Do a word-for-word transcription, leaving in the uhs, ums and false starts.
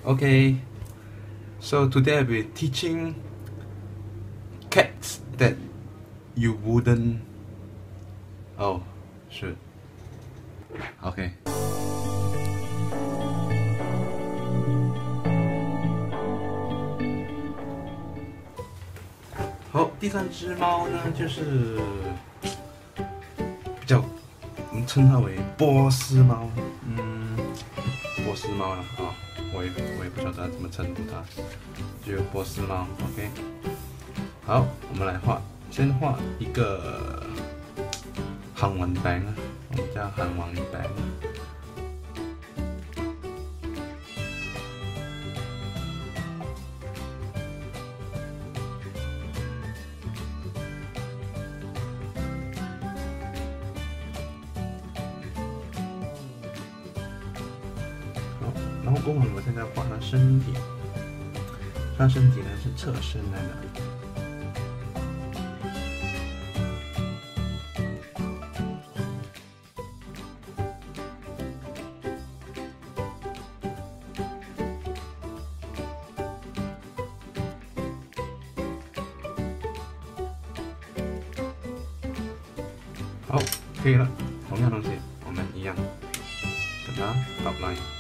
Okay, so today I'll be teaching cats that you wouldn't. Oh, shoot. Okay. 好，第三只猫呢，就是比较，我们称它为波斯猫。嗯，波斯猫了啊、哦，我也我也不晓得怎么称呼它，就波斯猫。OK， 好，我们来画，先画一个行雲餅啊，我們叫行雲餅。然后公文我现在画它身体，它身体呢是侧身来的。好，可以了。同样东西，我们一样，给它 outline。